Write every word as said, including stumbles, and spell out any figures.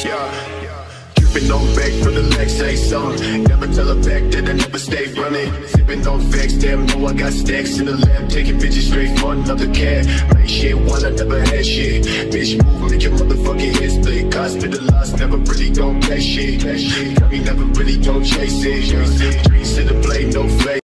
Yeah, dripping on back from the Lex, say something. Never tell her back that I never stay running. Sipping on facts, damn, know I got stacks in the lab. Taking bitches straight for another cat. Make shit while I never had shit. Bitch, move, make your motherfucking head split. Hospitalized, never really gon' play shit. Got me never really gon' chase it. Dreams to the blade, no flake.